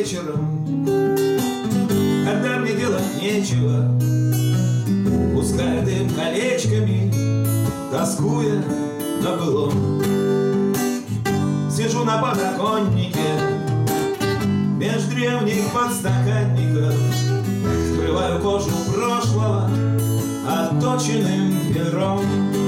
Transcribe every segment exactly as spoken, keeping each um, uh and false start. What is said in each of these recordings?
вечером, когда мне делать нечего, пускай дым колечками, тоскуя на былом. Сижу на подоконнике меж древних подстаканников, скрываю кожу прошлого отточенным пером.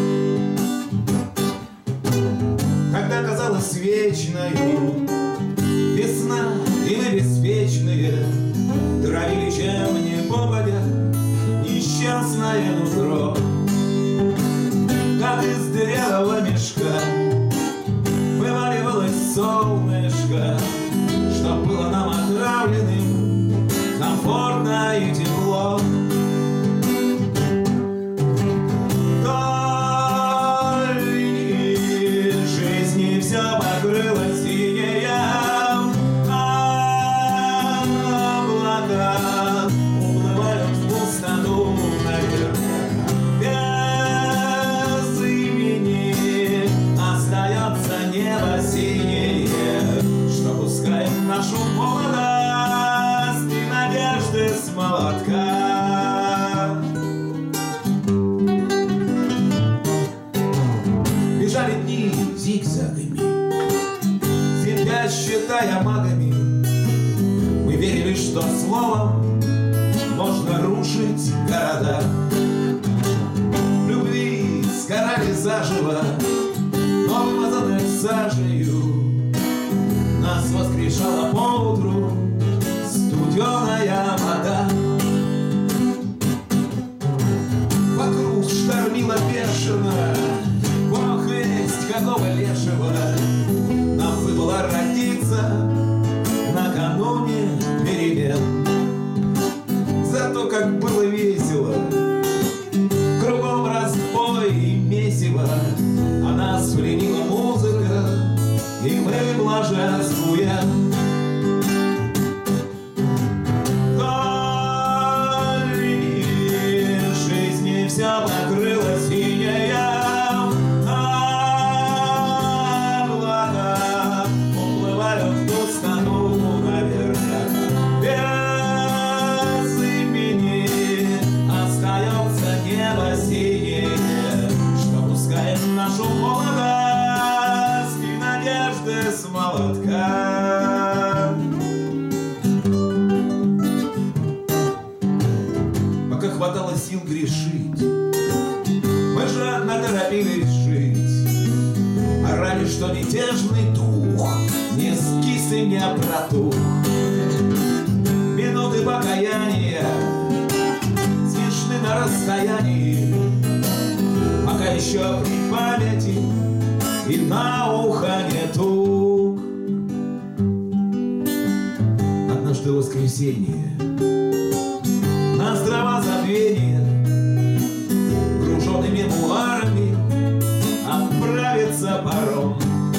Когда казалось вечною весна и мы беспечные травили чем не попадя несчастное нутро. Как из дырявого мешка вываливалось солнышко, чтоб было нам отравленным комфортно и тепло. Вдоль жизни все покрылось синеем, облака уплывают в пустоту наверх. Без имени остается небо синее, что пускай нашу молодость и надежды с молотка. Бежали дни зигзагами, себя считая магами. Мы верили, что словом можно рушить города. В любви сгорали заживо, но вымазанной сажею нас воскрешала поутру студеная вода. Вокруг штормила бешено, бог весть какого лешего нам выпало родиться накануне перемен. Зато как было весело, кругом разбой и месиво, а нас пленила музыка, и мы блаженствуем. Вдоль жизни все покрылось синеем, облака уплывают в пустоту наверх. Без имени остается небо синее, что пускает нашу молодость и надежды с молотка. Пока хватало сил грешить, мы жадно торопились жить, орали, что мятежный дух не скис и не протух. Минуты покаяния смешны на расстоянии, пока еще при памяти и на ухо не тук. Однажды воскресенье, на здравозабвение, груженный мемуарами отправится паром.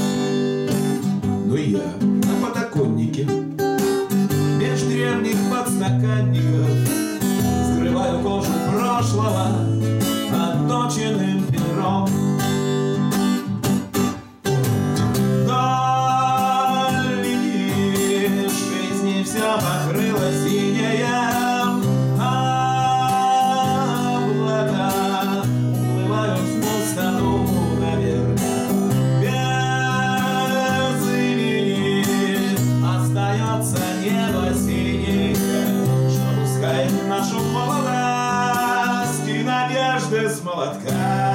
Но я на подоконнике меж древних подстаканников скрываю кожу прошлого отточенным пером. Вдоль жизни все покрылось синеем, облака уплывают в пустоту наверх. Без имени остается небо синее, что пускает нашу молодость и надежды с молотка.